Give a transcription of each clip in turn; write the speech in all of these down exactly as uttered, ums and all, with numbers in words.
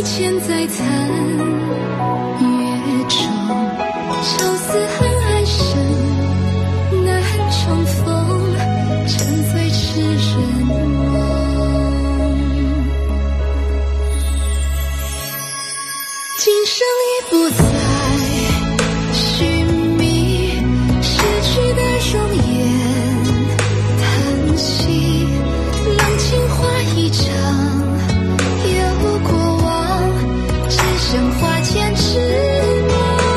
千载残月中，愁思恨暗生，难重逢，沉醉痴人梦。今生已不再寻觅逝去的容颜，叹息浪情花一场。 剩花间痴梦，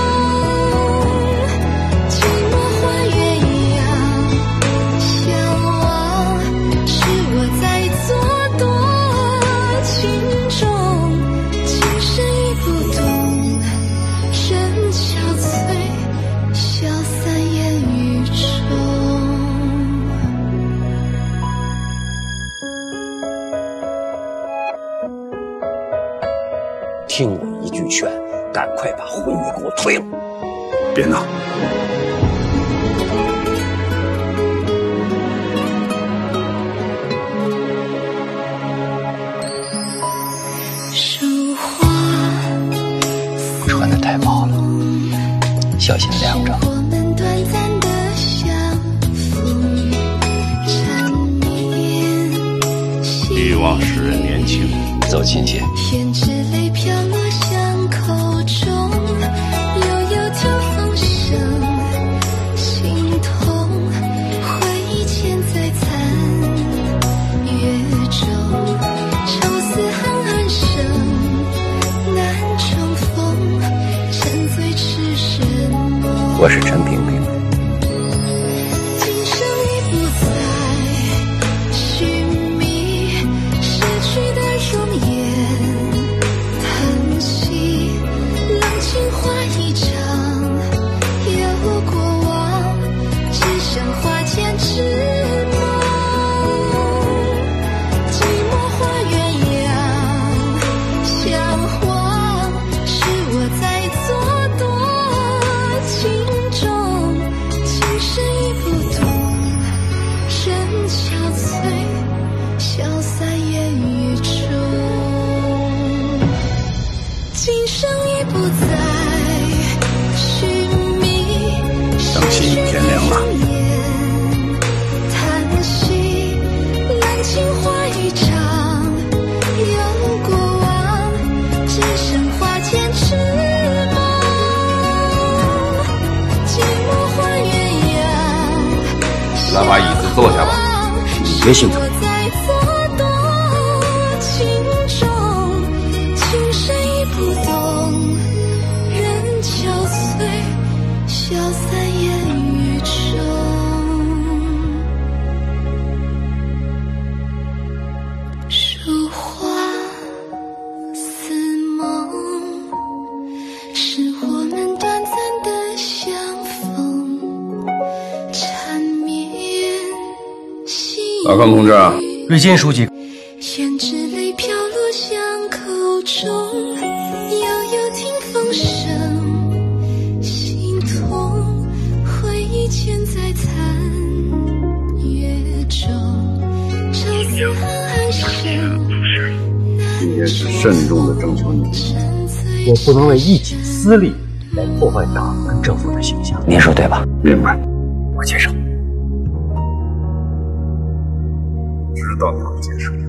寂寞换鸳鸯相望，是我在作多情重，今生已不懂，人憔悴，消散烟雨中。 听我一句劝，赶快把婚姻给我退了！ 别闹！ 穿得太薄了，小心晾着。 欲望使人年轻， 走亲戚。 飘落巷口中，悠悠听风声，心痛。回忆千载残月中，愁思恨暗生，难重逢，沉醉痴人梦。 我是陈萍萍。 今生已不再寻觅， 当心天凉了。 叹息，兰情花一场，有过往，只剩花间痴梦。寂寞换鸳鸯， 来把椅子坐下吧， 你别心疼。 不懂，人憔悴，消散烟雨中。如花似梦，是我们短暂的相逢，缠绵细雨。 老康同志啊， 瑞金书记。 胭脂泪飘落巷口中。 悠悠听风声，心痛，回忆千载残月中，愁思恨暗生。 今天是慎重的征求你， 我不能为一己私利来破坏党跟政府的形象。您说对吧？ 明白， 我接受。 知道你会接受。